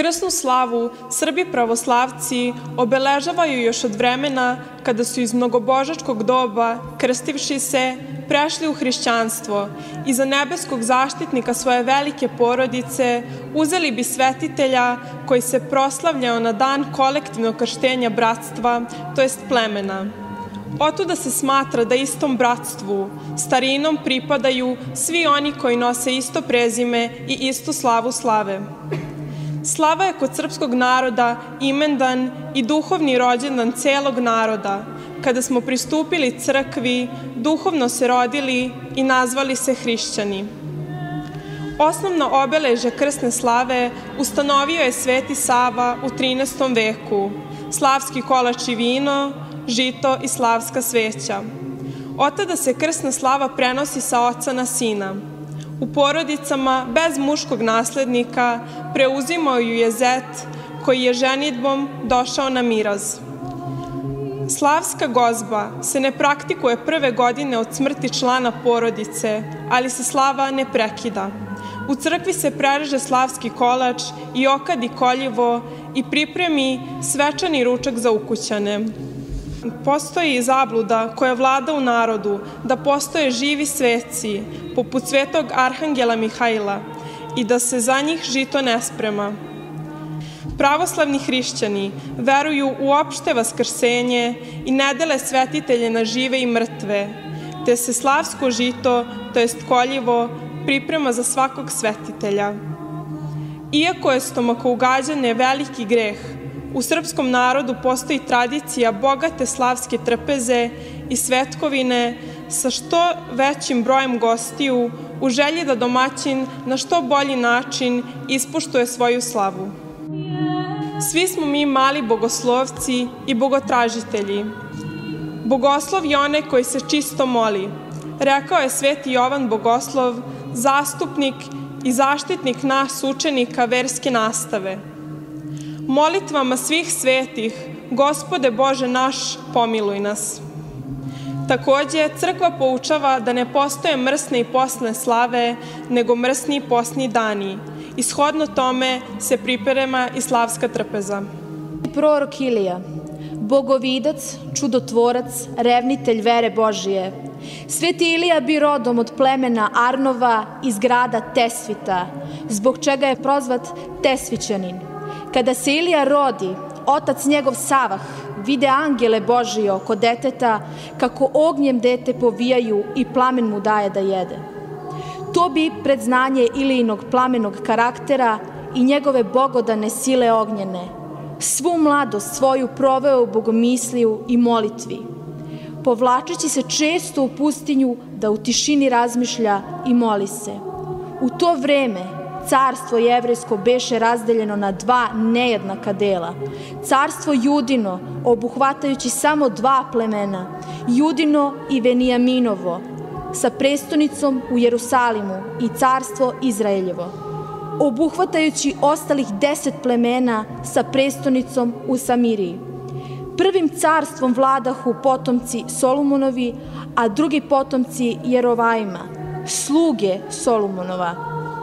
Krsnu slavu Srbi pravoslavci obeležavaju još od vremena kada su iz mnogobožačkog doba, krstivši se, prešli u hrišćanstvo i za nebeskog zaštitnika svoje velike porodice uzeli bi svetitelja koji se proslavljao na dan kolektivnog krštenja bratstva, to jest plemena. Otuda se smatra da istom bratstvu, starinom pripadaju svi oni koji nose isto prezime i istu slavu slave. Slava je kod srpskog naroda imendan i duhovni rođendan celog naroda. Kada smo pristupili crkvi, duhovno se rodili i nazvali se hrišćani. Osnovno obeležje krsne slave ustanovio je Sveti Sava u 13. veku, slavski kolač i vino, žito i slavska sveća. Od tada se krsna slava prenosi sa oca na sina. U porodicama bez muškog naslednika preuzimao ju je zet koji je ženidbom došao na miraz. Slavska gozba se ne praktikuje prve godine od smrti člana porodice, ali se slava ne prekida. U crkvi se prereže slavski kolač i okadi koljevo i pripremi svečani ručak za ukućane. Postoji zabluda koja vlada u narodu da postoje živi sveci, poput svetog arhangela Mihajla, i da se za njih žito ne sprema. Pravoslavni hrišćani veruju u opšte vaskrsenje i ne dele svetitelje na žive i mrtve, te se slavsko žito, to jest koljevo, priprema za svakog svetitelja. Iako je stomakougađanje veliki greh, u srpskom narodu postoji tradicija bogate slavske trpeze i svetkovine sa što većim brojem gostiju u želji da domaćin na što bolji način ispoštuje svoju slavu. Svi smo mi mali bogoslovci i bogotražitelji. Bogoslov je onaj koji se čisto moli, rekao je Sveti Jovan Bogoslov, zastupnik i zaštitnik nas učenika verske nastave. Molitvama svih svetih, Gospode Bože naš, pomiluj nas. Takođe, crkva poučava da ne postoje mrsne i posne slave, nego mrsni i posni dani. I shodno tome se priprema i slavska trpeza. Prorok Ilija, bogovidac, čudotvorac, revnitelj vere Božije. Sveti Ilija bi rodom od plemena Arnova iz grada Tesvita, zbog čega je prozvat Tesvićanin. Kada se Ilija rodi, otac njegov Savah vide angele Božije oko deteta, kako ognjem dete povijaju i plamen mu daje da jede. To bi predznanje Ilijinog plamenog karaktera i njegove bogodane sile ognjene, svu mladost svoju proveo u bogomisliju i molitvi, povlačeći se često u pustinju da u tišini razmišlja i moli se. U to vreme carstvo jevrejsko beše razdeljeno na dva nejednaka dela. Carstvo Judino, obuhvatajući samo dva plemena, Judino i Venijaminovo, sa prestonicom u Jerusalimu, i carstvo Izraeljevo, obuhvatajući ostalih 10 plemena sa prestonicom u Samiriji. Prvim carstvom vladahu potomci Solomonovi, a drugi potomci Jerovajma, sluge Solomonova.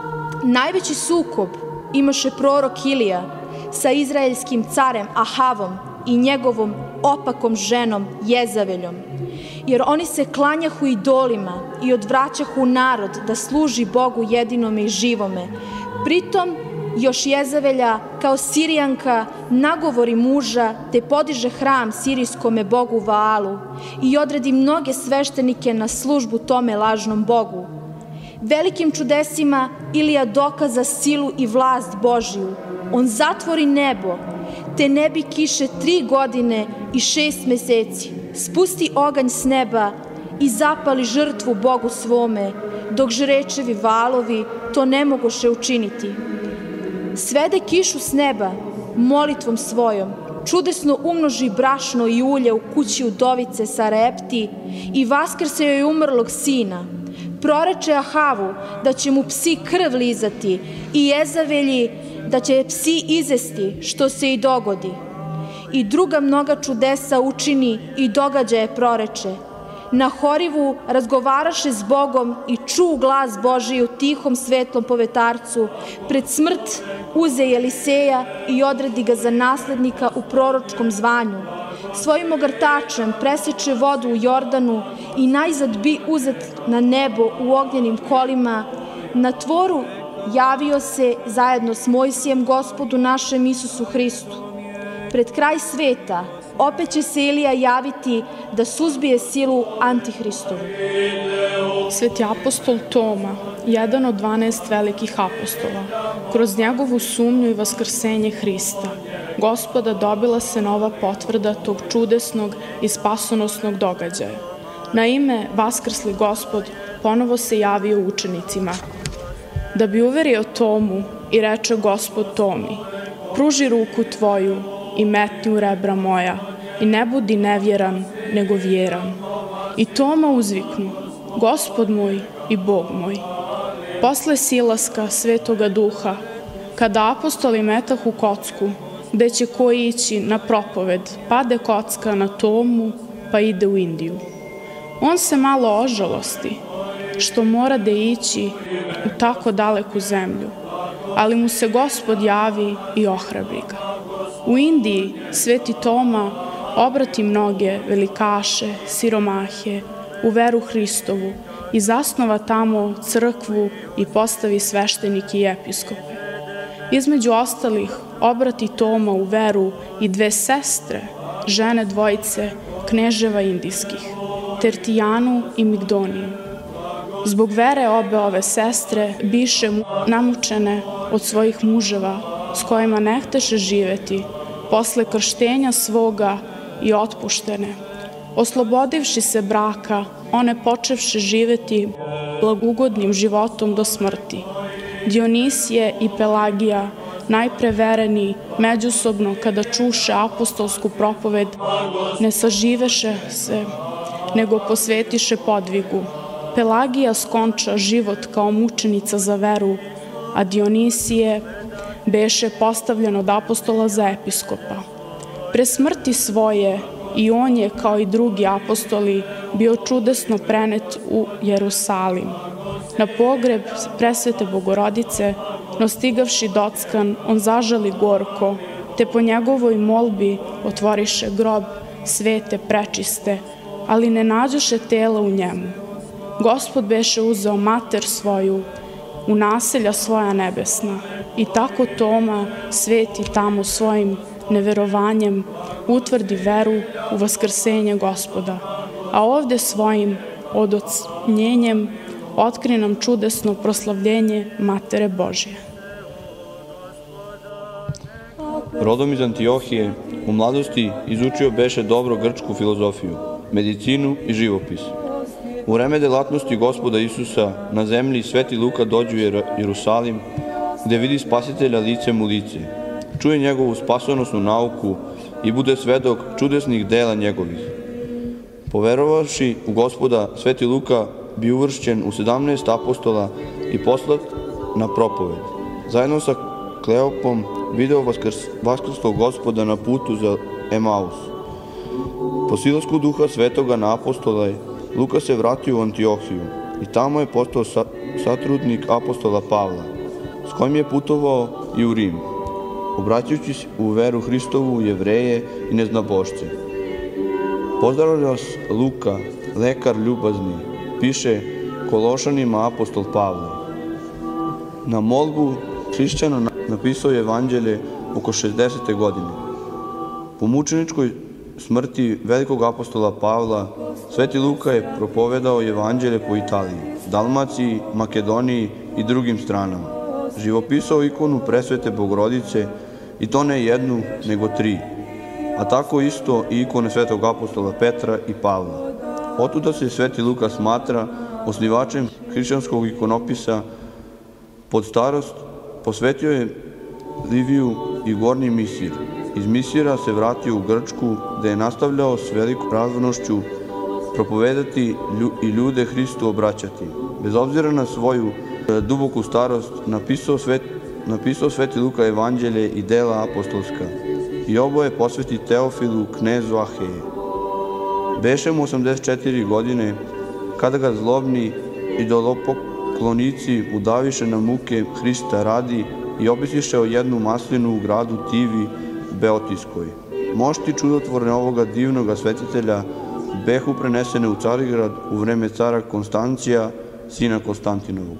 Najveći sukob imaše prorok Ilija sa izraelskim carem Ahavom i njegovom opakom ženom Jezaveljom, jer oni se klanjahu idolima i odvraćahu narod da služi Bogu jedinome i živome. Pritom još Jezavelja kao Sirijanka nagovori muža te podiže hram sirijskome bogu Vaalu i odredi mnoge sveštenike na službu tome lažnom bogu. Velikim čudesima Ilija dokaza silu i vlast Božiju. On zatvori nebo, te ne bi kiše 3 godine i 6 meseci. Spusti oganj s neba i zapali žrtvu Bogu svome, dok žrečevi Vaalovi to ne mogoše učiniti. Svede kišu s neba molitvom svojom, čudesno umnoži brašno i ulje u kući udovice Sarepti i vaskrse joj umrlog sina. Proreče Ahavu da će mu psi krv lizati i Jezavelji da će psi izesti, što se i dogodi. I druga mnoga čudesa učini i događaje proreče. Na Horivu razgovaraše s Bogom i ču glas Božiji u tihom svetlom povetarcu. Pred smrt uze Eliseja i odredi ga za naslednika u proročkom zvanju. Svojim ogrtačem preseče vodu u Jordanu i najzad bi uzet na nebo u ognjenim kolima. Na tvoru javio se zajedno s Mojsijem Gospodu našem Isusu Hristu. Pred kraj sveta opet će se Ilija javiti da suzbije silu Antihristovu. Sveti apostol Toma, jedan od 12 velikih apostola, kroz njegovu sumnju i vaskrsenje Hrista, Gospoda dobila se nova potvrda tog čudesnog i spasonosnog događaja. Na ime Vaskrsli Gospod ponovo se javio učenicima. Da bi uverio Tomu i reče Gospod Tomi, pruži ruku tvoju i metni u rebra moja i ne budi nevjeran, nego vjeran. I Toma uzviknu, Gospod moj i Bog moj. Posle silaska Svetoga Duha, kada apostoli metahu kocku, gde će ko ići na propoved, pade kocka na Tomu, pa ide u Indiju. On se malo ožalosti, što mora da ići u tako daleku zemlju, ali mu se Gospod javi i ohrabri ga. U Indiji Sveti Toma obrati mnoge velikaše, siromahe, u veru Hristovu i zasnova tamo crkvu i postavi sveštenike i episkope. Između ostalih obrati Toma u veru i 2 sestre, žene dvojice kneževa indijskih, Tertijanu i Migdoniju. Zbog vere obe ove sestre biše namučene od svojih muževa s kojima ne hteše živeti, posle krštenja svoga i otpuštene. Oslobodivši se braka, one počevše živeti blagugodnim životom do smrti. Dionisije i Pelagija, najprevereni, međusobno kada čuše apostolsku propoved, ne saživeše se, nego posvetiše podvigu. Pelagija skonča život kao mučenica za veru, a Dionisije beše postavljen od apostola za episkopa. Pre smrti svoje i on je, kao i drugi apostoli, bio čudesno prenet u Jerusalim. Na pogreb presvete Bogorodice, no stigavši dockan, on zažali gorko, te po njegovoj molbi otvoriše grob svete prečiste, ali ne nađoše tela u njemu. Gospod beše uzeo mater svoju u naselja svoja nebesna i tako Toma sveti tamo svojim neverovanjem utvrdi veru u vaskrsenje Gospoda, a ovde svojim odocnjenjem otkri nam čudesno proslavljenje Matere Božje. Rodom iz Antiohije, u mladosti izučio beše dobro grčku filozofiju, medicinu i živopis. U vreme delatnosti Gospoda Isusa na zemlji Sveti Luka dođe u Jerusalim, gde vidi Spasitelja licem u lice, čuje njegovu spasonosnu nauku i bude svedok čudesnih dela njegovih. Poverovavši u Gospoda, Sveti Luka bi uvršćen u 17 apostola i poslat na propoved. Zajedno sa Kleopom video vaskrslog Gospoda na putu za Emaus. Po silasku Duha Svetoga na apostole, Luka se vratio u Antiohiju i tamo je postao satrudnik apostola Pavla, s kojim je putovao i u Rim, obraćajući se u veru Hristovu, Jevreje i neznabošce. Pozdravlja vas Luka, lekar ljubazni, piše Kološanima apostol Pavle. Na molbu hrišćana napisao je evanđelje oko 60. godine. Po mučeničkoj smrti velikog apostola Pavla, Sveti Luka je propovedao evanđelje po Italiji, Dalmaciji, Makedoniji i drugim stranama. Živopisao ikonu presvete Bogorodice, i to ne jednu, nego 3, a tako isto i ikone svetog apostola Petra i Pavla. Otuda se Sveti Luka smatra osnivačem hrišćanskog ikonopisa. Pod starost posvetio je Liviju i Gornji Misir. Iz Misira se vratio u Grčku, gde je nastavljao s velikom razvornošću propovedati i ljude Hristu obraćati. Bez obzira na svoju duboku starost, napisao Sveti Luka evanđelje i dela apostolska i oboje posveti Teofilu, knezu Aheje. Beše mu 84 godine, kada ga zlobni idolopoklonici udaviše na muke Hrista radi i obisiše o jednu maslinu u gradu Tivi Beotiskoj. Mošti čudotvorne ovoga divnoga svetitelja behu prenesene u Carigrad u vreme cara Konstancija, sina Konstantinovog.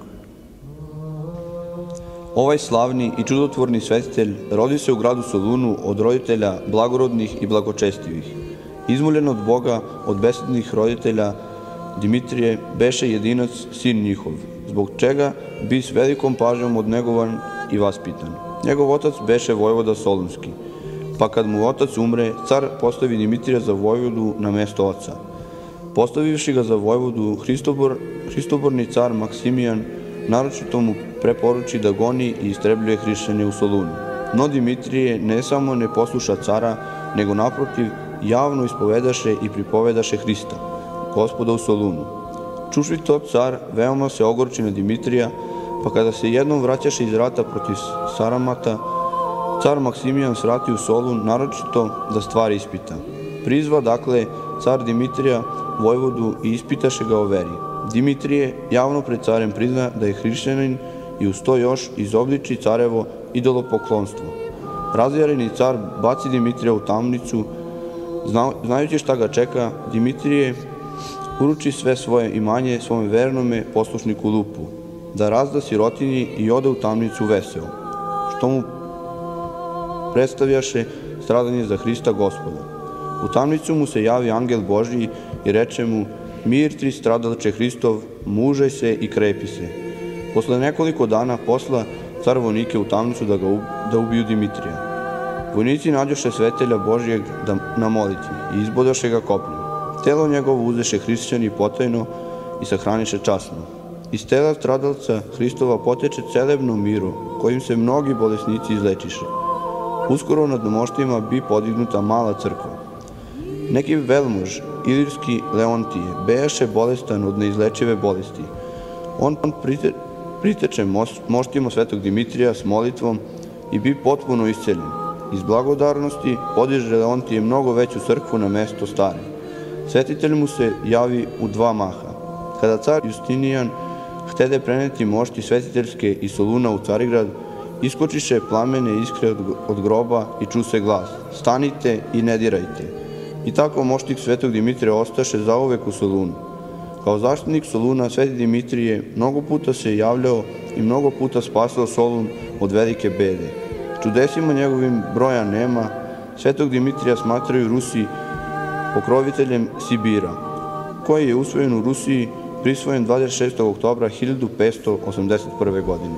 Ovaj slavni i čudotvorni svetitelj rodi se u gradu Solunu od roditelja blagorodnih i blagočestivih. Izmoljen od Boga, od besednih roditelja Dimitrije, beše jedinac sin njihov, zbog čega bi s velikom pažnjom odnegovan i vaspitan. Njegov otac beše vojvoda Solunski, pa kad mu otac umre, car postavi Dimitrija za vojvodu na mesto oca. Postavivši ga za vojvodu, Hristoborni car Maksimijan naročito mu preporuči da goni i istrebljuje hrišćane u Solunu. No Dimitrije ne samo ne posluša cara, nego naprotiv javno ispovedaše i pripovedaše Hrista, Gospoda u Solunu. Čuši to car, veoma se ogorči na Dimitrija, pa kada se jednom vraćaše iz rata protiv Saramata, car Maksimijan svrati u Solun, naročito da stvari ispita. Prizva, dakle, car Dimitrija vojvodu i ispitaše ga o veri. Dimitrije javno pred carem prizna da je hrišćanin i uz to još izobliči carevo idolopoklonstvo. Razjareni car baci Dimitrija u tamnicu, znajući šta ga čeka. Dimitrije uruči sve svoje imanje svome vernome poslušniku Lupu, da razda sirotinji i ode u tamnicu veseo, što mu predstavljaše stradanje za Hrista Gospoda. U tamnicu mu se javi angel Božji i reče mu: mir ti stradalče Hristov, mužaj se i krepi se. Posle nekoliko dana posla car vojnike u tamnicu da ubiju Dimitrija. Vojnici nađoše svetelja Božjeg na molitvi i izbodaše ga kopljem. Telo njegovo uzeše hrišćani potajno i sahraniše časno. Iz tela stradalca Hristova poteče celebno miro, kojim se mnogi bolesnici izlečiše. Uskoro nad moštima bi podignuta mala crkva. Neki velmuž, ilirski Leontije, bejaše bolestan od neizlečive bolesti. On priteče moštima svetog Dimitrija s molitvom i bi potpuno isceljen. Iz blagodarnosti podiže Leontije mnogo veću crkvu na mesto stare. Svetitelj mu se javi u dva maha. Kada car Justinijan htede preneti mošti svetiteljske iz Soluna u Carigrad, iskočiše plamene iskre od groba i ču se glas: stanite i ne dirajte. I tako moštik svetog Dimitrija ostaše zauvek u Solunu. Kao zaštitnik Soluna, sveti Dimitrije mnogo puta se javljao i mnogo puta spasao Solun od velike bede. Čudesima njegovim broja nema. Svetog Dimitrija smatraju Rusi pokroviteljem Sibira, koji je usvojen u Rusiji, prisvojen 26. oktobra 1581. godine.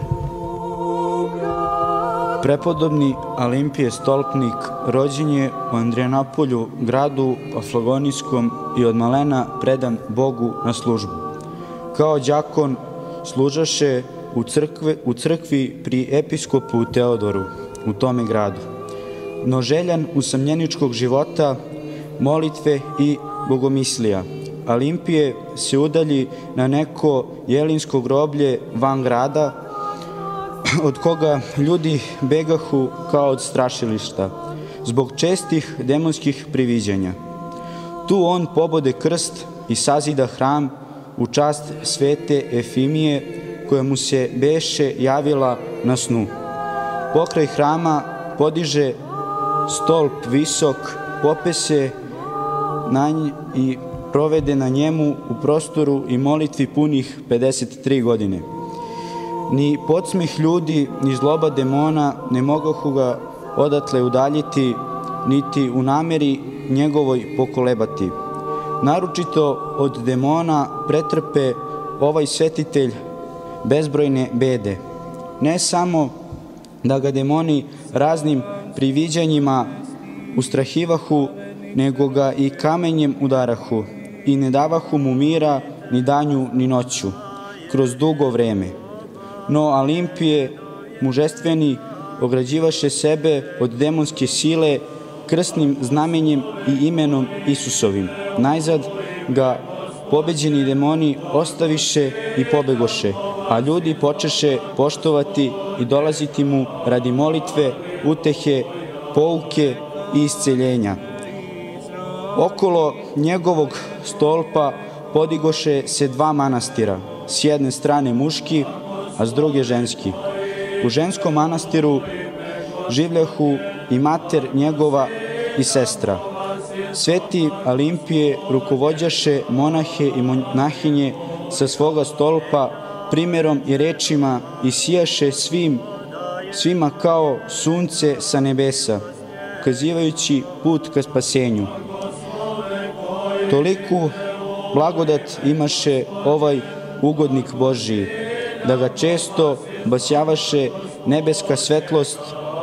Prepodobni Alimpije Stolpnik rođen je u Andrijanapolju, gradu Aflagonijskom, i od malena predan Bogu na službu. Kao đakon služaše u crkvi pri episkopu Teodoru u tome gradu. No željan usamljeničkog života, molitve i bogomislija, Alimpije se udalji na neko jelinsko groblje van grada, od koga ljudi begahu kao od strašilišta, zbog čestih demonskih priviđanja. Tu on pobode krst i sazida hram u čast svete Efimije, koja mu se beše javila na snu. Pokraj hrama podiže stolp visok, pope se i provede na njemu u prostoru i molitvi punih 53 godine. Ni podsmeh ljudi, ni zloba demona ne mogohu ga odatle udaljiti, niti u nameri njegovoj pokolebati. Naročito od demona pretrpe ovaj svetitelj bezbrojne bede. Ne samo da ga demoni raznim priviđanjima ustrahivahu, nego ga i kamenjem udarahu i ne davahu mu mira ni danju ni noću, kroz dugo vreme. No Alimpije, mužestveni, ograđivaše sebe od demonske sile krstnim znamenjem i imenom Isusovim. Najzad ga pobeđeni demoni ostaviše i pobegoše, a ljudi počeše poštovati i dolaziti mu radi molitve, utehe, pouke i isceljenja. Okolo njegovog stolpa podigoše se 2 manastira, s jedne strane muški, a s druge ženski. U ženskom manastiru življahu i mater njegova i sestra. Sveti Alimpije rukovođaše monahe i monahinje sa svoga stolpa primjerom i rečima i sijaše svima kao sunce sa nebesa, ukazivajući put ka spasenju. Toliku blagodat imaše ovaj ugodnik Božiji, da ga često basjavaše nebeska svetlost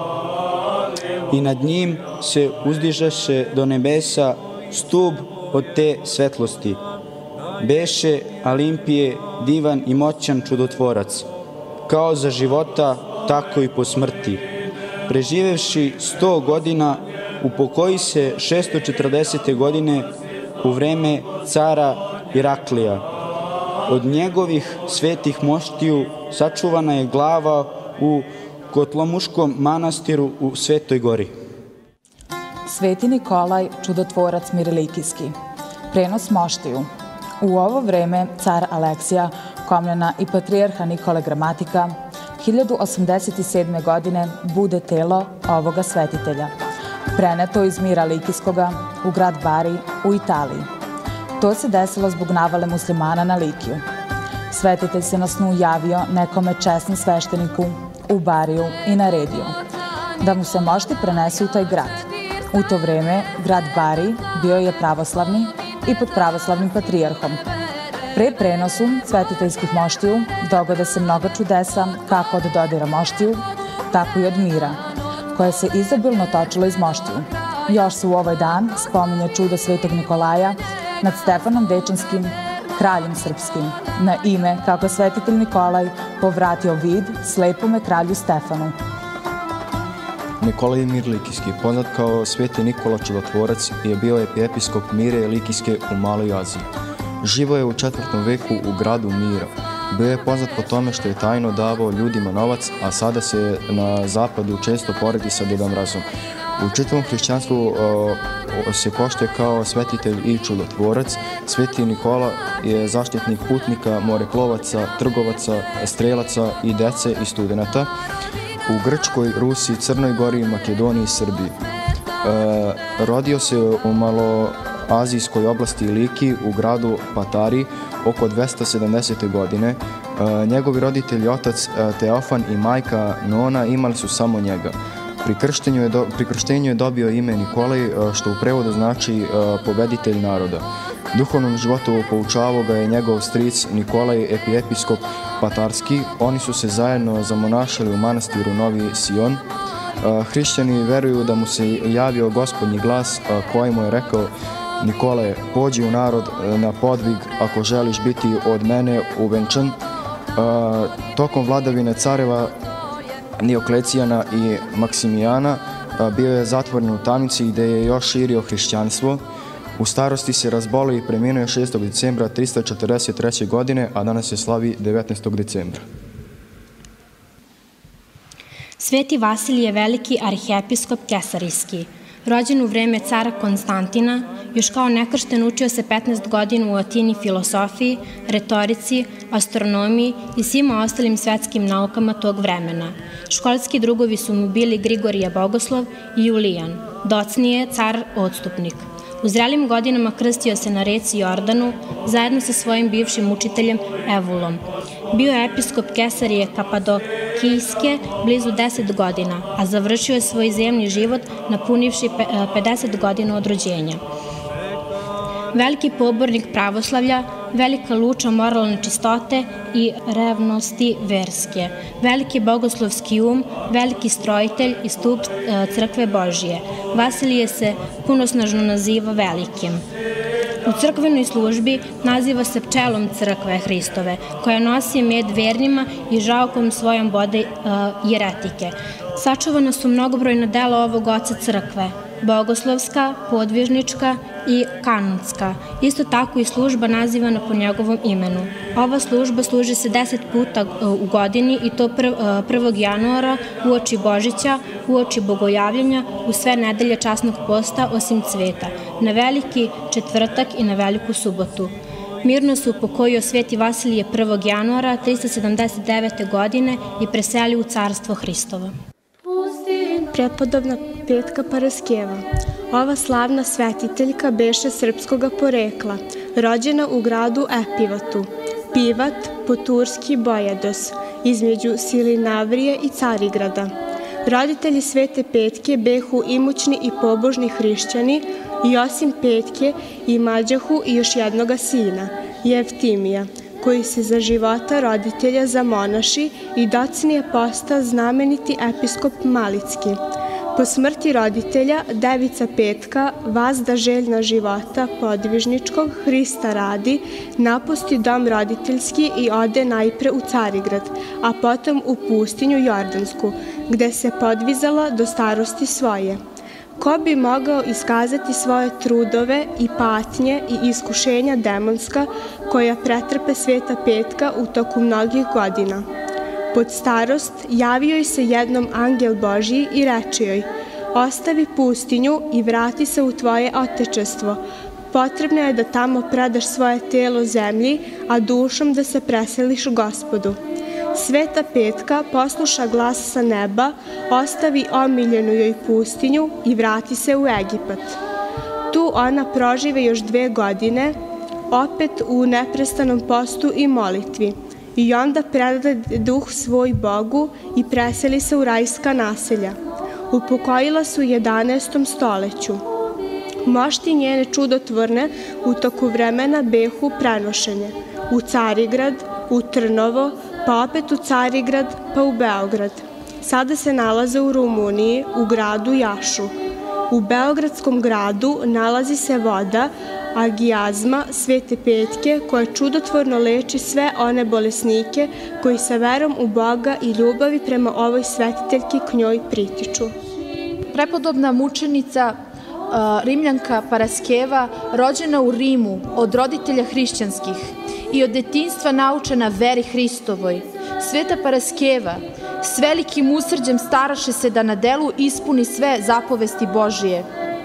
i nad njim se uzdižaše do nebesa stub od te svetlosti. Beše Alimpije divan i moćan čudotvorac, kao za života, tako i po smrti. Preživevši 100 godina, upokoji se 640. godine u vreme cara Iraklija. Od njegovih svetih moštiju sačuvana je glava u Kotlomuškom manastiru u Svetoj gori. Sveti Nikolaj, čudotvorac Mirilikijski. Prenos moštiju. U ovo vreme car Aleksija Komnena i patrijarha Nikole Gramatika 1087. godine bude telo ovoga svetitelja, preneto iz Mira Likijskoga u grad Bari u Italiji. To se desilo zbog navale muslimana na Likiju. Svetitelj se na snu javio nekome česnom svešteniku u Bariju i naredio da mu se mošti prenese u taj grad. U to vreme grad Bari bio je pravoslavni i pod pravoslavnim patrijarhom. Pre prenosu svetiteljskih moštiju dogode se mnogo čudesa kako od dodira moštiju, tako i od mira, koje se izobilno točilo iz moštiju. Još se u ovaj dan spominje čudo svetog Nikolaja nad Stefanom Dečanskim, kraljem srpskim, na ime kako svetitelj Nikolaj povratio vid slepome kralju Stefanu. Nikolaj Mirlikijski, poznat kao Sveti Nikola Čudotvorac, je bio episkop Mire Likijske u Maloj Aziji. Živo je u 4. veku u gradu Mira. Bio je poznat po tome što je tajno davao ljudima novac, a sada se na zapadu često poredi sa Dedom Mrazom. U čitavom hrišćanstvu se poštuje kao svetitelj i čudotvorac. Sveti Nikola je zaštitnik putnika, moreplovaca, trgovaca, strelaca i dece i studenata u Grčkoj, Rusiji, Crnoj Gori, Makedoniji i Srbiji. Rodio se u maloazijskoj oblasti Liki u gradu Patari oko 270. godine. Njegovi roditelji, otac Teofan i majka Nona, imali su samo njega. Pri krštenju je dobio ime Nikolaj, što u prevodu znači pobeditelj naroda. Duhovnom životu poučavao ga je njegov stric Nikolaj, episkop Patarski. Oni su se zajedno zamonašili u manastiru Novi Sion. Hrišćani veruju da mu se javio Gospodnji glas koji mu je rekao: Nikolaje, pođi u narod na podvig ako želiš biti od mene uvenčan. Tokom vladavine careva Dioklecijana i Maksimijana bio je zatvoren u tamnici gde je još širio hrišćanstvo. U starosti se razbolio i preminuo 6. decembra 343. godine, a danas se slavi 19. decembra. Sveti Vasilij je veliki arhiepiskop Kesarijski. Rođen u vreme cara Konstantina, još kao nekršten učio se 15 godina u Atini filosofiji, retorici, astronomiji i svima ostalim svetskim naukama tog vremena. Školski drugovi su mu bili Grigorije Bogoslov i Julijan, docnije car Odstupnik. U zrelim godinama krstio se na reci Jordanu zajedno sa svojim bivšim učiteljem Evulom. Bio je episkop Kesarije Kapadokijske blizu 10 godina, a završio je svoj zemlji život napunivši 50 godina od rođenja. Veliki pobornik pravoslavlja, velika luča moralne čistote i revnosti verske, veliki bogoslovski veliki strojitelj i stup crkve Božije. Vasilije se punosnažno naziva velikim. U crkvenoj službi naziva se pčelom crkve Hristove, koja nosi med vernima i žalkom svojom bode jeretike. Sačuvana su mnogobrojna dela ovog oca crkve. bogoslovska, podvižnička i kanonska. Isto tako i služba nazivana po njegovom imenu. Ova služba služi se 10 puta u godini i to 1. januara uoči Božića, uoči Bogojavljenja, u sve nedelje časnog posta osim Cveta, na Veliki četvrtak i na Veliku subotu. Mirno se upokojio Sveti Vasilije 1. januara 379. godine i preselio u Carstvo Hristovo. Prepodobna Petka Paraskeva. Ova slavna svetiteljka beše srpskoga porekla, rođena u gradu Epivatu, Pivat, Poturski Bojados, između Silinavrije i Carigrada. Roditelji Svete Petke behu imućni i pobožni hrišćani i osim Petke imađahu i još jednoga sina, Jevtimija, koji se za života roditelja zamonaši i docnije posta znameniti episkop Malitski. Po smrti roditelja, devica Petka, vazda željna života podvižničkog Hrista radi, napusti dom roditeljski i ode najpre u Carigrad, a potom u pustinju Jordansku, gde se podvizala do starosti svoje. Ko bi mogao iskazati svoje trudove i patnje i iskušenja demonska koja pretrpe Sveta Petka u toku mnogih godina? Pod starost javio joj se jednom angel Božji i reče joj: ostavi pustinju i vrati se u tvoje otečestvo. Potrebno je da tamo predaš svoje telo zemlji, a dušom da se preseliš Gospodu. Sveta Petka posluša glas sa neba, ostavi omiljenu joj pustinju i vrati se u Egipat. Tu ona prožive još 2 godine, opet u neprestanom postu i molitvi, i onda preda duh svoj Bogu i preseli se u rajska naselja. Upokojila se u 11. stoleću. Mošti njene čudotvorne u toku vremena behu prenošenje u Carigrad, u Trnovo, pa opet u Carigrad, pa u Beograd. Sada se nalaze u Rumuniji, u gradu Jašu. U Beogradskom gradu nalazi se voda agijazma Svete Petke, koja čudotvorno leči sve one bolesnike koji sa verom u Boga i ljubavi prema ovoj svetiteljki k njoj pritiču. Prepodobna mučenica Rimljanka Paraskeva, rođena u Rimu od roditelja hrišćanskih i od detinjstva naučena veri Hristovoj. Sveta Paraskeva s velikim usrđem staraše se da na delu ispuni sve zapovesti Božije.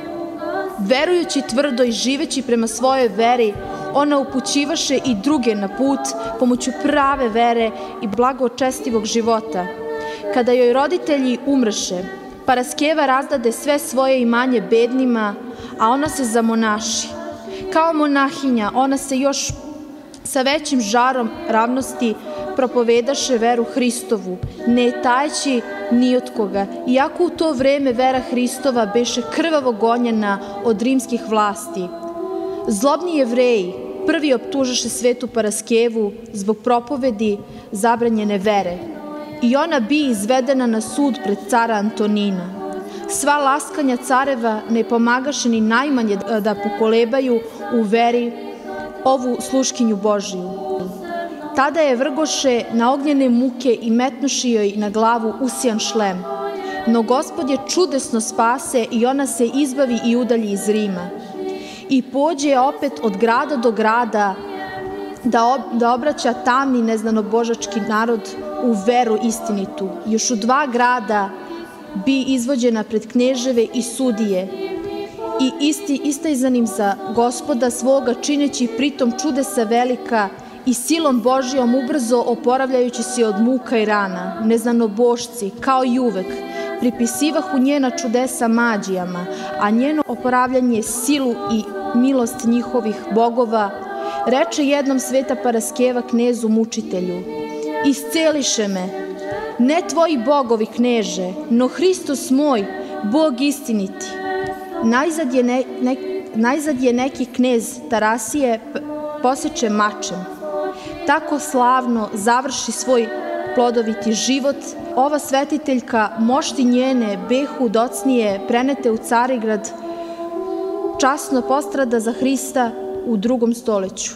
Verujući tvrdo i živeći prema svojoj veri, ona upućivaše i druge na put pomoću prave vere i blagočestivog života. Kada joj roditelji umrše, Paraskeva razdade sve svoje imanje bednima, a ona se zamonaši. Kao monahinja, ona se još sa većim žarom ravnosti propovedaše veru Hristovu, ne tajeći ni od koga, iako u to vreme vera Hristova beše krvavo gonjena od rimskih vlasti. Zlobni Jevreji prvi optužaše Svetu Paraskevu zbog propovedi zabranjene vere i ona bi izvedena na sud pred cara Antonina. Sva laskanja careva ne pomagaše ni najmanje da pokolebaju u veri ovu sluškinju Božiju. Tada je vrgoše na ognjene muke i metnuši joj na glavu usijan šlem. No Gospod je čudesno spase i ona se izbavi i udalji iz Rima. I pođe opet od grada do grada da obraća tamni neznanobožački narod u veru istinitu. Još u 2 grada bi izvođena pred knježeve i sudije i istejzanim za Gospoda svoga, čineći pritom čudesa velika i silom Božijom ubrzo oporavljajući se od muka i rana. Neznanobošci, kao i uvek, pripisivahu njena čudesa mađijama, a njeno oporavljanje silu i milost njihovih bogova. Reče jednom Sveta Paraskeva knezu mučitelju: isceliše me, ne tvoji bogovi, kneže, no Hristos moj, Bog istiniti. Najzad je neki knez Tarasije poseče mačem. Tako slavno završi svoj plodoviti život. Ova svetiteljka, mošti njene, behu docnije prenete u Carigrad, časno postrada za Hrista u 2. stoleću.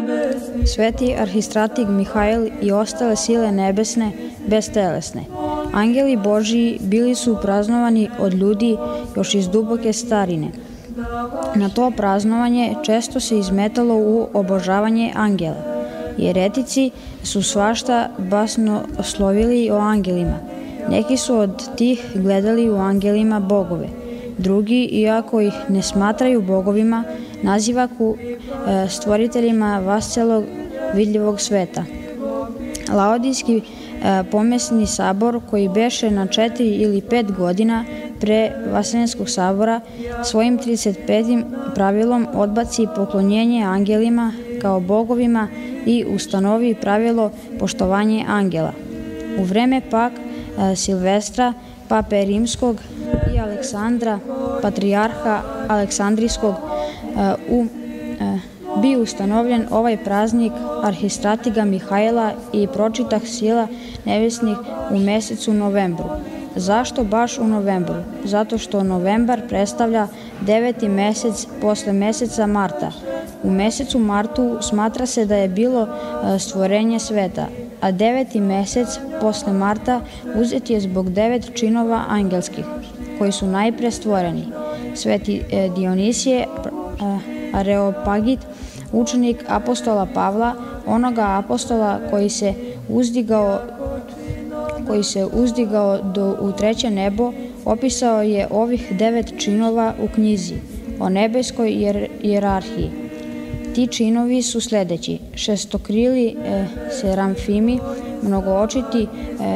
Sveti arhistratig Mihajl i ostale sile nebesne, beztelesne, Angeli Božiji bili su praznovani od ljudi još iz duboke starine. Na to praznovanje često se izmetalo u obožavanje angela. Jeretici su svašta basnoslovili o angelima. Neki su od tih gledali u angelima bogove. Drugi, iako ih ne smatraju bogovima, nazivaku stvoriteljima vascelog vidljivog sveta. Laodijski pomesni sabor, koji beše na 4 ili 5 godina pre Vaseljenskog sabora, svojim 35. pravilom odbaci poklonjenje angelima kao bogovima i ustanovi pravilo poštovanje angela. U vreme pak Silvestra, pape Rimskog i Aleksandra, patrijarha Aleksandrijskog, bi ustanovljen ovaj praznik arhistratiga Mihajla i pročitah sila nebesnih u mesecu novembru. Zašto baš u novembru? Zato što novembar predstavlja 9. mesec posle meseca marta. U mesecu martu smatra se da je bilo stvorenje sveta, a 9. mesec posle marta uzet je zbog 9 činova angelskih, koji su najpre stvoreni. Sveti Dionisije Areopagit, učenik apostola Pavla, onoga apostola koji se uzdigao u 3. nebo, opisao je ovih 9 činova u knjizi o nebeskoj hijerarhiji. Ti činovi su sledeći: šestokrili seramfimi, mnogoočiti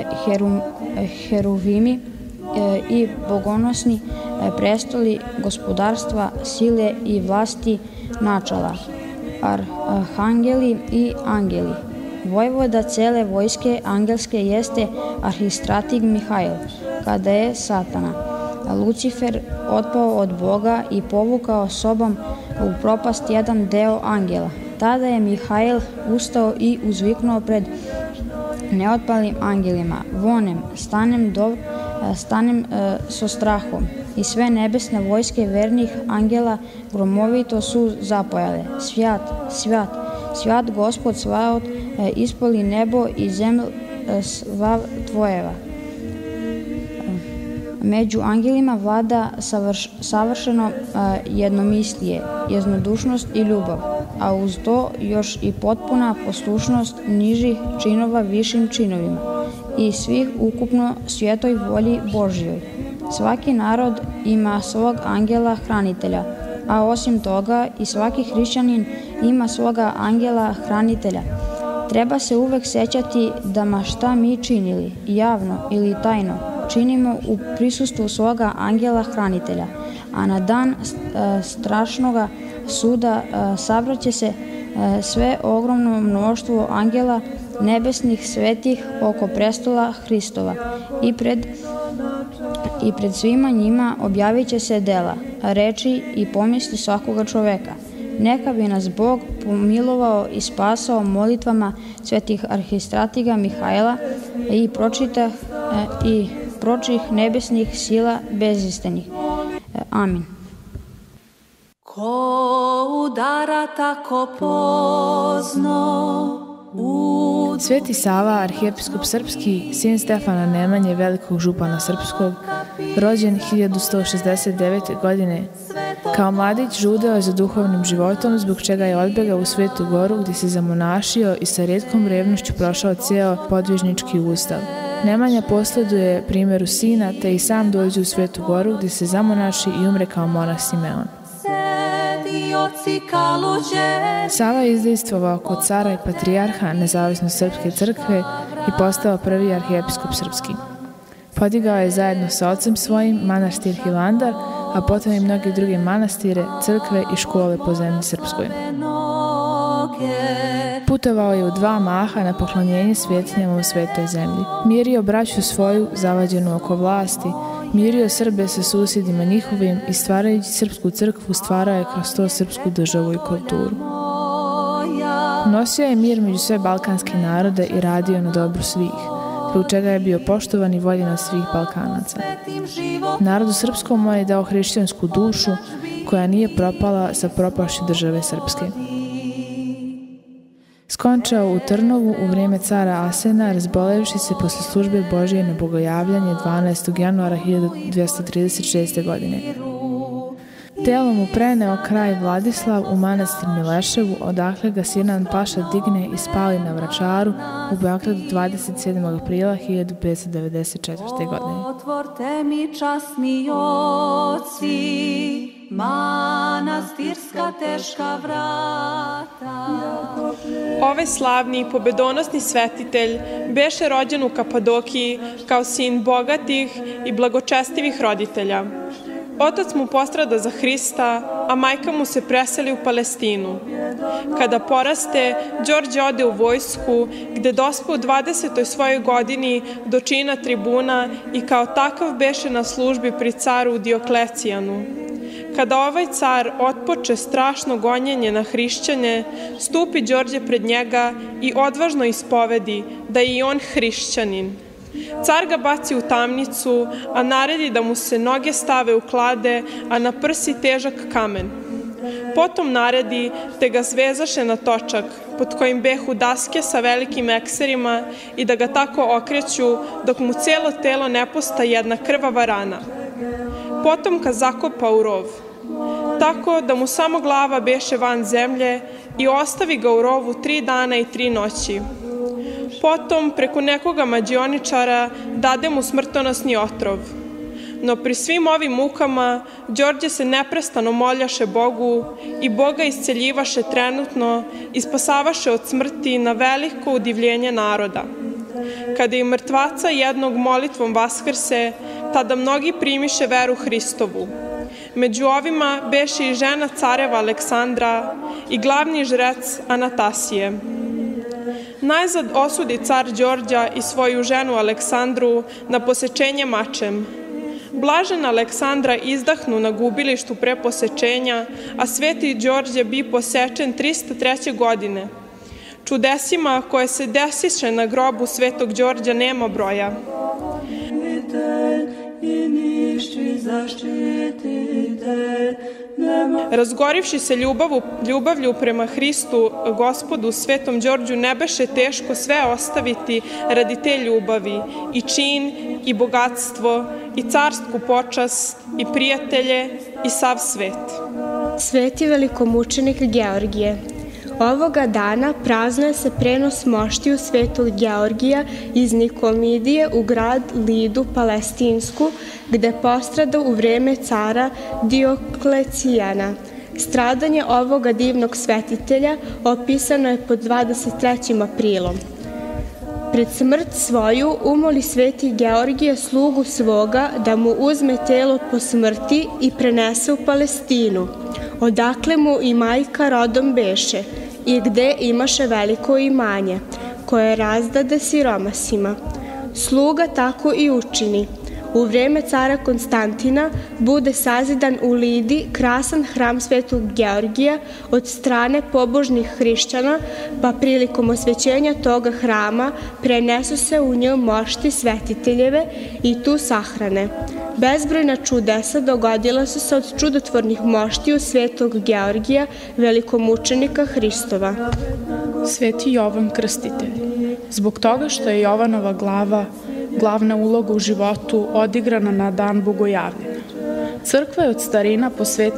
heruvimi i bogonosni prestoli gospodarstva, sile i vlasti načala, arhangeli i angeli. Vojvoda cele vojske angelske jeste arhistratig Mihajl, kada je Satana, Lucifer, otpao od Boga i povukao sobom u propast jedan deo angela. Tada je Mihajl ustao i uzviknuo pred neotpalim angelima: vonem, stanem so strahom. I sve nebesne vojske vernih angela gromovito su zapojale: svjat, svjat, svjat Gospod Svaot, ispoli nebo i zemlj sva tvojeva. Među angelima vlada savršeno jednomislije, jednodušnost i ljubav, a uz to još i potpuna poslušnost nižih činova višim činovima i svih ukupno svetoj volji Božjoj. Svaki narod ima svog angela hranitelja, a osim toga i svaki hrišćanin ima svoga angela hranitelja. Treba se uvek sećati da ma šta mi činili, javno ili tajno, činimo u prisustvu svoga angela hranitelja, a na dan strašnoga suda sabraće se sve ogromno mnoštvo angela nebesnih svetih oko prestola Hristova i pred svima njima objavit će se dela, reči i pomisli svakoga čoveka. Neka bi nas Bog pomilovao i spasao molitvama svetih arhistratiga Mihajla i pročih nebesnih sila bezistenih. Amin. Ko udara tako pozno. Sveti Sava, arhijepiskop srpski, sin Stefana Nemanje, velikog župana srpskog, rođen 1169. godine, kao mladić žudeo je za duhovnim životom, zbog čega je odbegao u Svetu Goru gdje se zamonašio i sa rijetkom revnošću prošao cijeo podvižnički ustav. Nemanja posleduje primjeru sina, te i sam dođe u Svetu Goru gdje se zamonaši i umre kao monah Simeon. Sava je izdejstvovao kod cara i patrijarha Nezavisno srpske crkve i postao prvi arhijepiskop srpski. Podigao je zajedno sa ocem svojim manastir Hilandar, a potom i mnoge druge manastire, crkve i škole po zemlji srpskoj. Putovao je u 2 maha na poklonjenje svetinjama u svetoj zemlji. Mirio braću svoju, zavađenu oko vlasti, mirio Srbe sa susjedima njihovim i stvarajući srpsku crkvu stvarao je kroz to srpsku državu i kulturu. Nosio je mir među sve balkanske narode i radio na dobru svih, zbog čega je bio poštovan i voljen od svih Balkanaca. Narodu srpskom on je dao hrišćansku dušu koja nije propala sa propašću države srpske. Skončao u Trnovu u vrijeme cara Asena, razbolevši se posle službe Božije na bogojavljanje 12. januara 1236. godine. Telo mu preneo kralj Vladislav u manastir Mileševu, odakle ga Sinan Paša digne i spali na Vračaru u Beogradu 27. aprila 1594. godine. Otvorte mi časni oci, manastirska teška vrata. Ovaj slavni i pobedonosni svetitelj beše rođen u Kapadokiji kao sin bogatih i blagočestivih roditelja. Otac mu postrada za Hrista, a majka mu se preseli u Palestinu. Kada poraste, Đorđe ode u vojsku, gde dospe u 20. svojoj godini do čina tribuna i kao takav beše na službi pri caru Dioklecijanu. Kada ovaj car otpoče strašno gonjenje na hrišćane, stupi Đorđe pred njega i odvažno ispovedi da je i on hrišćanin. Car ga baci u tamnicu, a naredi da mu se noge stave u klade, a na prsi težak kamen. Potom naredi te ga zvezaše na točak, pod kojim behu daske sa velikim ekserima i da ga tako okreću dok mu cijelo telo ne posta jedna krvava rana. Potom ga zakopa u rov, tako da mu samo glava beše van zemlje i ostavi ga u rovu 3 dana i 3 noći. Potom, preko nekoga mađioničara, dade mu smrtonosni otrov. No pri svim ovim mukama, Đorđe se neprestano moljaše Bogu i Boga isceljivaše trenutno i spasavaše od smrti na veliko udivljenje naroda. Kada i mrtvaca jednog molitvom vaskrse, tada mnogi primiše veru Hristovu. Među ovima beše i žena careva Aleksandra i glavni žrec Anatasije. Najzad osudi car Đorđa i svoju ženu Aleksandru na posečenje mačem. Blažena Aleksandra izdahnu na gubilištu pre posečenja, a sveti Đorđe bi posečen 303. godine. Čudesima koje se desiše na grobu svetog Đorđa nema broja. Razgorivši se ljubavlju prema Hristu, Gospodu, svetom Đorđu, ne beše teško sve ostaviti radi te ljubavi, i čin, i bogatstvo, i carsku počast, i prijatelje, i sav svet. Sveti velikomučenik Georgije. Ovoga dana praznuje se prenos moštiju svetog Georgija iz Nikomidije u grad Lidu Palestinsku, gde postrada u vreme cara Dioklecijana. Stradanje ovoga divnog svetitelja opisano je pod 23. aprilom. Pred smrt svoju umoli sveti Georgije slugu svoga da mu uzme telo po smrti i prenese u Palestinu, odakle mu i majka rodom beše, i gde imaše veliko imanje, koje razdade siromasima. Sluga tako i učini. U vreme cara Konstantina bude sazidan u Lidi krasan hram svetog Georgija od strane pobožnih hrišćana, pa prilikom osvećenja toga hrama prenesu se u njoj mošti svetiteljeve i tu sahrane. Bezbrojna čudesa dogodila su se od čudotvornih moštiju svetog Georgija, velikomučenika Hristova. Sveti Jovan Krstitelj. Zbog toga što je Jovanova glavna uloga u životu odigrana na dan bogojavljenja. Crkva je od starina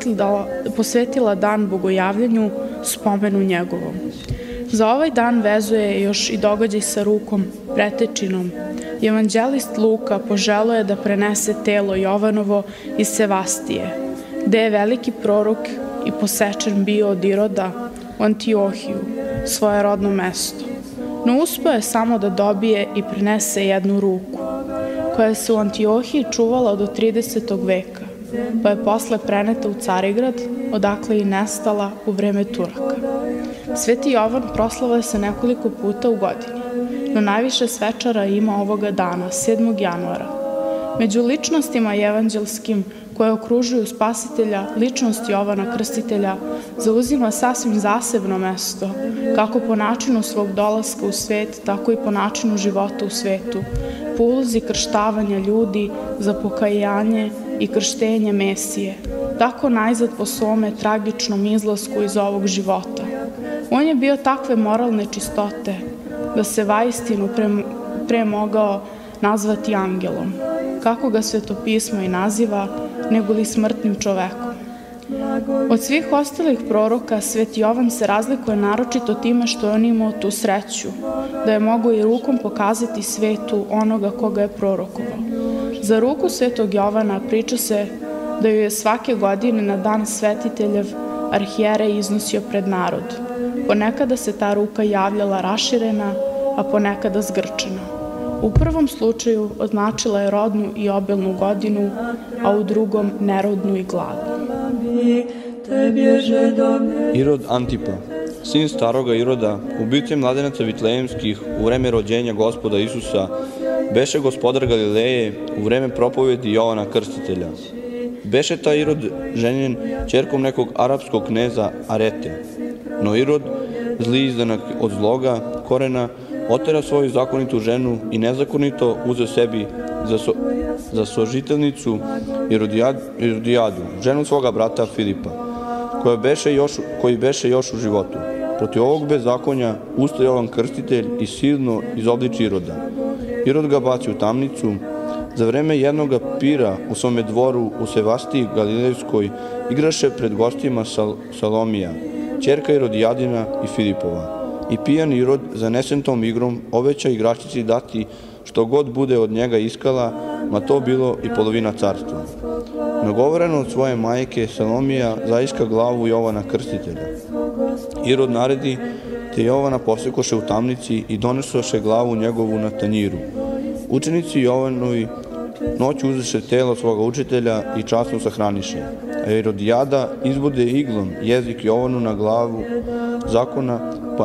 posvetila dan bogojavljenju spomenu njegovom. Za ovaj dan vezuje još i događaj sa rukom, pretečinom. Evanđelist Luka poželio je da prenese telo Jovanovo iz Sevastije, gde je veliki prorok i posečen bio od Iroda u Antiohiju, svoje rodno mesto. No uspeo je samo da dobije i prenese jednu ruku, koja se u Antiohiji čuvala do 30. veka, pa je posle preneta u Carigrad, odakle i nestala u vreme Turaka. Sveti Jovan proslavlja se nekoliko puta u godini, no najviše svečara ima ovoga dana, 7. januara. Među ličnostima evanđelskim koje okružuju spasitelja, ličnost Jovana Krstitelja zauzima sasvim zasebno mesto, kako po načinu svog dolaska u svet, tako i po načinu života u svetu, po ulozi krštavanja ljudi za pokajanje i krštenje Mesije, tako najzad po svome tragičnom izlasku iz ovog života. On je bio takve moralne čistote da se vaistinu pre mogao nazvati angelom, kako ga Svetopismo i naziva, nego li smrtnim čovekom. Od svih ostalih proroka, Sveti Jovan se razlikuje naročito time što je on imao tu sreću, da je mogao i rukom pokazati svetu onoga koga je prorokovao. Za ruku Svetog Jovana priča se da ju je svake godine na dan svetiteljev arhijerej iznosio pred narod. Ponekada se ta ruka javljala raširena, a ponekada zgrčena. U prvom slučaju označila je rodnu i obilnu godinu, a u drugom nerodnu i gladnu. Irod Antipa, sin staroga Iroda, ubice mladenaca Vitlejemskih u vreme rođenja Gospoda Isusa, beše gospodar Galileje u vreme propovedi Jovana Krstitelja. Beše taj Irod ženjen ćerkom nekog arapskog kneza Arete. No Irod, zli izdanak od zloga korena, otera svoju zakonitu ženu i nezakonito uze sebi za sožiteljnicu Irodijadu, ženu svoga brata Filipa, koji beše još u životu. Protiv ovog bezakonja usta Jovan Krstitelj i silno izobliči Iroda. Irod ga baci u tamnicu. Za vreme jednoga pira u svome dvoru u Sevastiji Galilejskoj igraše pred gostima Salomija, ćerka Irodijadina i Filipova. I pijan Irod, zanesen tom igrom, obeća igračici dati što god bude od njega iskala, ma to bilo i polovina carstva. Nagovoreno od svoje majke, Salomija zaiska glavu Jovana Krstitelja. Irod naredi, te Jovana posekoše u tamnici i donesoše glavu njegovu na tanjiru. Učenici Jovanovi noću uzeše telo svoga učitelja i časno sahraniše, a Irodijada izbode iglom jezik Jovanu na glavu zakona,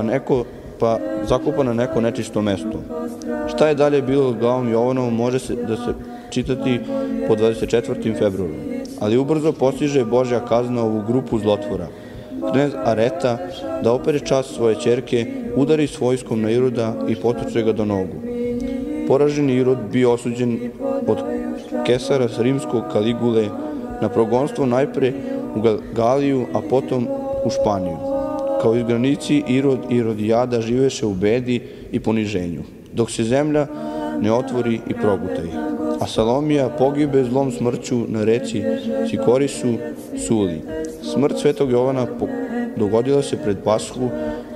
pa zakopa na neko nečisto mesto. Šta je dalje bilo s glavom Jovanovom može se da se čitati po 24. februaru, ali ubrzo postiže Božja kazna ovu grupu zlotvora. Knez Areta da opere čast svoje ćerke, udari s vojskom na Iroda i potuče ga do nogu. Poraženi Irod bio osuđen od kesara rimskog Kaligule na progonstvo najpre u Galiju, a potom u Španiju. Kao izgranici Irod i Irodijada živeše u bedi i poniženju, dok se zemlja ne otvori i proguta ih. A Salomija pogibe zlom smrću na reci Sikorisu Suli. Smrt Svetog Jovana dogodila se pred Pashu,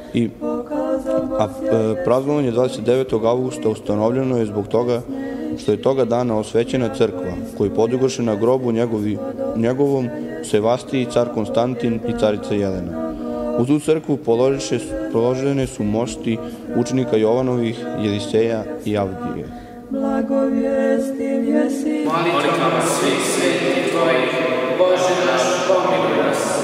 a praznovanje 29. avgusta ustanovljeno je zbog toga što je toga dana osvećena crkva, koju podigoše na grobu njegovom u Sevastiji car Konstantin i carica Jelena. U tu crkvu položene su mošti učenika Jovanovih, Jeliseja i Avdije. Molitvama svih svetih tvojih, Bože naš, pomiluj nas.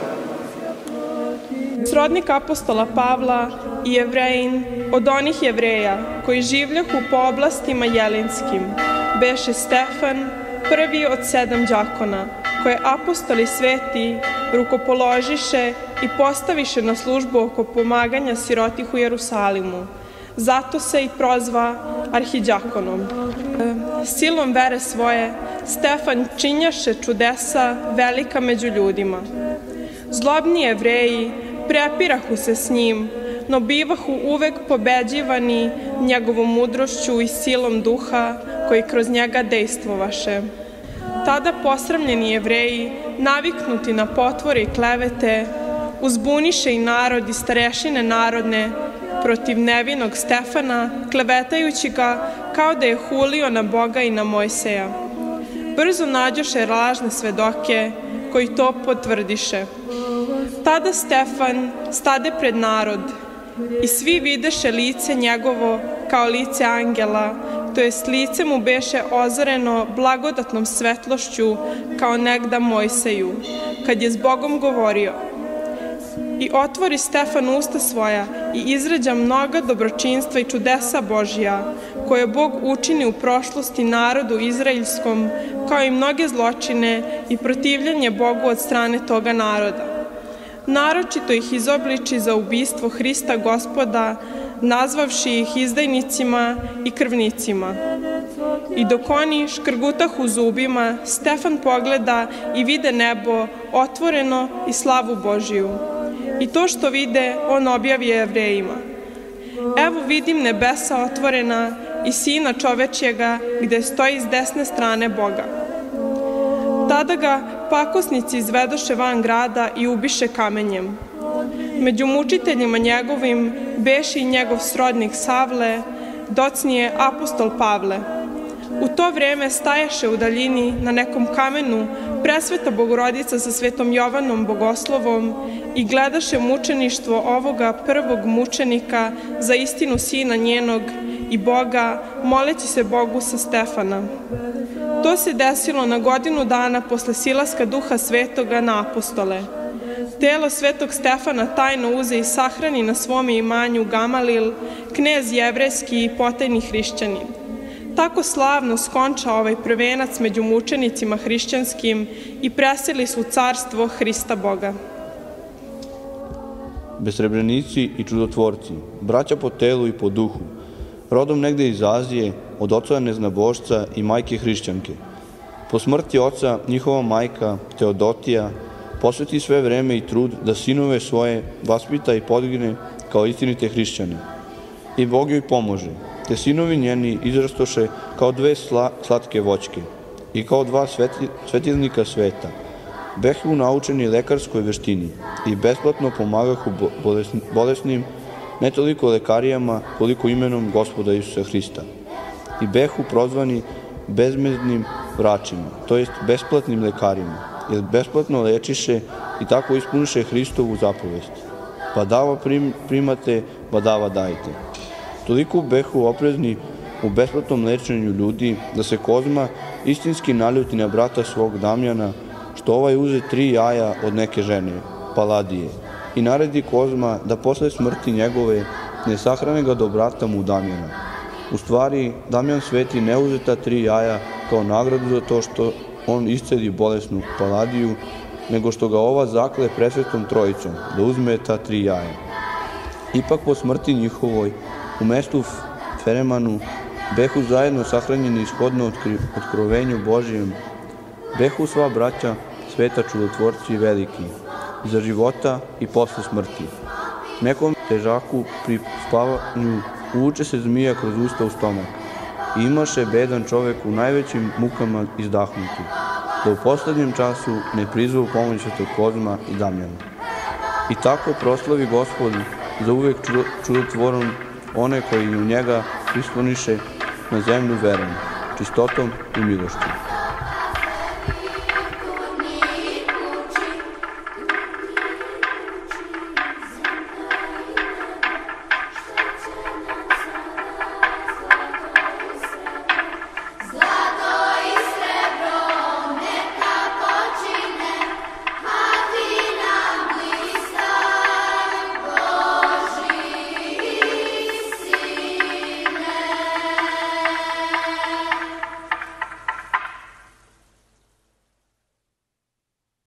Srodnik apostola Pavla i Jevrejin od onih Jevreja koji življahu po oblastima jelinskim, beše Stefan, prvi od 7 đakona, koje apostoli sveti rukopoložiše i postaviše na službu oko pomaganja sirotih u Jerusalimu. Zato se i prozva arhidjakonom. Silom vere svoje, Stefan činjaše čudesa velika među ljudima. Zlobni Jevreji prepirahu se s njim, no bivahu uvek pobeđivani njegovom mudrošću i silom duha koji kroz njega dejstvovaše. Tada posramljeni Jevreji, naviknuti na potvore i klevete, uzbuniše i narod i starešine narodne protiv nevinog Stefana, klevetajući ga kao da je hulio na Boga i na Mojseja. Brzo nađoše lažne svedoke koji to potvrdiše. Tada Stefan stade pred narod i svi videše lice njegovo kao lice angela, to jest lice mu beše ozareno blagodatnom svetlošću kao negda Mojseju, kad je s Bogom govorio. I otvori Stefan usta svoja i izređa mnoga dobročinstva i čudesa Božja, koje Bog učini u prošlosti narodu izraelskom, kao i mnoge zločine i protivljenje Bogu od strane toga naroda. Naročito ih izobliči za ubistvo Hrista Gospoda, nazvavši ih izdajnicima i krvnicima. I dok oni škrgutahu zubima, Stefan pogleda i vide nebo otvoreno i slavu Božiju. I to što vide, on objavi Jevrejima. Evo vidim nebesa otvorena i Sina čovečjega gde stoji s desne strane Boga. Tada ga pakosnici izvedoše van grada i ubiše kamenjem. Među mučiteljima njegovim beše i njegov srodnik Savle, docnije apostol Pavle. U to vreme stajaše u daljini na nekom kamenu presveta Bogorodica sa svetom Jovanom Bogoslovom i gledaše mučeništvo ovoga prvog mučenika za istinu Sina njenog i Boga, moleći se Bogu sa Stefana. To se desilo na godinu dana posle silaska Duha Svetoga na apostole. Telo svetog Stefana tajno uze i sahrani na svome imanju Gamalil, knez jevrejski i potajni hrišćanin. Tako slavno skonča ovaj prvenac među mučenicima hrišćanskim i preseli su u carstvo Hrista Boga. Besrebrenici i čudotvorci, braća po telu i po duhu, rodom negde iz Azije, od oca neznabošca i majke hrišćanke. Po smrti oca, njihova majka, Teodotija, posveti sve vreme i trud da sinove svoje vaspita i podigne kao istinite hrišćane. I Bog joj pomože, te sinovi njeni izrastoše kao dve slatke voćke i kao dva svetilnika sveta. Behu naučeni lekarskoj veštini i besplatno pomagahu bolesnim, ne toliko lekarijama, koliko imenom Gospoda Isusa Hrista. I behu prozvani bezmeznim vračima, to jest besplatnim lekarima, jer besplatno lečiše i tako ispuniše Hristovu zapovest. Badava primate, badava dajte. Toliko behu oprezni u besplatnom lečenju ljudi, da se Kozma istinski naljuti na brata svog Damjana, što ovaj uze 3 jaja od neke žene, Paladije, i naredi Kozma da posle smrti njegove ne sahrane ga do brata mu Damjana. U stvari, Damjan sveti ne uze ta 3 jaja kao nagradu za to što on iscedi bolesnu Paladiju, nego što ga ova zakle presvetom trojicom da uzme ta 3 jaja. Ipak po smrti njihovoj, u mestu Feremanu, behu zajedno sahranjeni ishodno otkrovenju Božijem, behu sva braća, sveta čudotvorci veliki, za života i posle smrti. Nekom težaku pri spavanju uvuče se zmija kroz usta u stomak i imaše bedan čovek u najvećim mukama izdahnuti, da u poslednjem času ne prizvu pomoć svetog Kozma i Damjana. I tako proslavi Gospod za uvek čudotvorom one koji u njega ispuniše na zemlju verom, čistotom i milošću.